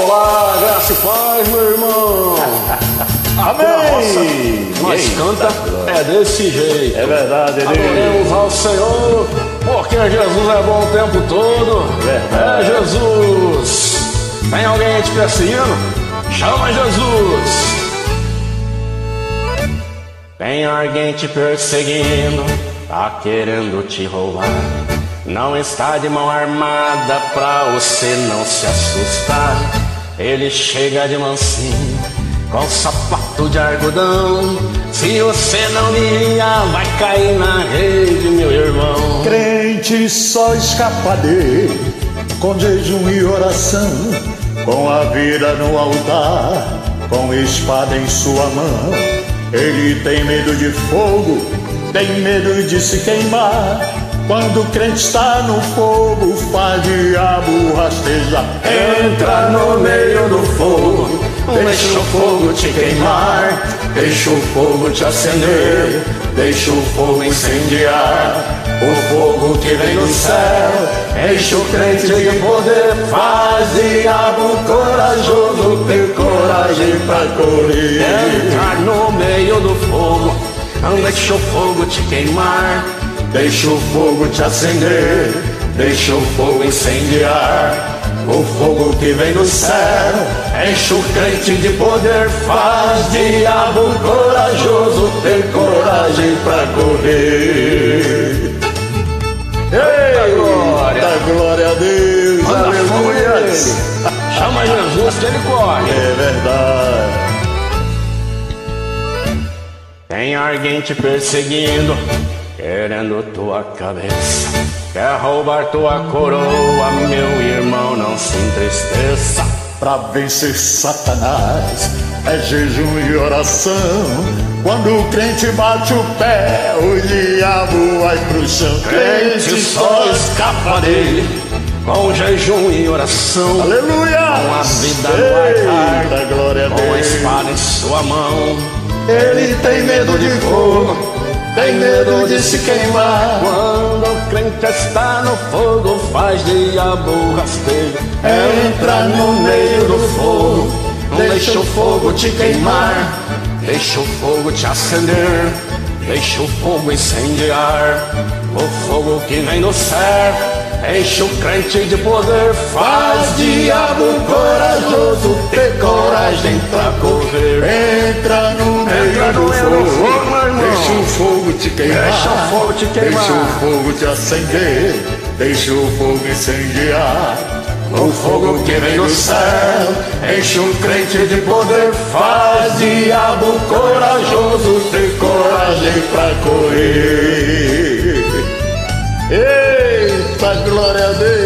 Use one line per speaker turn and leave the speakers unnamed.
Olá, graça e paz, meu irmão.
Amém.
Nós canta é desse jeito.
É verdade,
adoremos ao Senhor, porque Jesus é bom o tempo todo.
Verdade.
É Jesus. Tem alguém te perseguindo? Chama Jesus. Tem alguém te perseguindo, tá querendo te roubar. Não está de mão armada pra você não se assustar. Ele chega de mansinho, com sapato de algodão. Se você não vigiar, vai cair na rede, meu irmão.
Crente só escapa dele com jejum e oração, com a vida no altar, com espada em sua mão. Ele tem medo de fogo, tem medo de se queimar. Quando o crente está no fogo, faz diabo rastejar.
Entra no meio do fogo, deixa o fogo te queimar, deixa o fogo te acender, deixa o fogo incendiar. O fogo que vem do céu enche o crente de poder, faz diabo corajoso ter coragem pra correr. Entra no meio do fogo, deixa o fogo te queimar, deixa o fogo te acender, deixa o fogo incendiar. O fogo que vem do céu enche o crente de poder, faz diabo corajoso ter coragem pra correr.
Eita glória a Deus, aleluia.
Chama Jesus que ele corre.
É verdade.
Tem alguém te perseguindo, querendo tua cabeça, quer roubar tua coroa, meu irmão, não se entristeça.
Pra vencer Satanás é jejum e oração. Quando o crente bate o pé, o diabo vai pro chão.
Crente só escapa dele com jejum e oração.
Aleluia!
Com a vida no altar,
eita, glória a Deus,
com a espada em sua mão.
Ele tem medo de fogo, tem medo de se queimar.
Quando o crente está no fogo, faz diabo rastejo.
Entra no meio do fogo,
deixa o fogo te queimar, deixa o fogo te acender, deixa o fogo incendiar. O fogo que vem do céu enche o crente de poder, faz diabo corajoso ter coragem pra correr.
Entra no meio do fogo,
meu irmão,
deixa o fogo te queimar,
deixa o fogo te queimar,
deixa o fogo te acender, deixa o fogo incendiar.
O fogo que vem do céu enche um crente de poder, faz diabo corajoso ter coragem pra correr.
Eita, glória a Deus.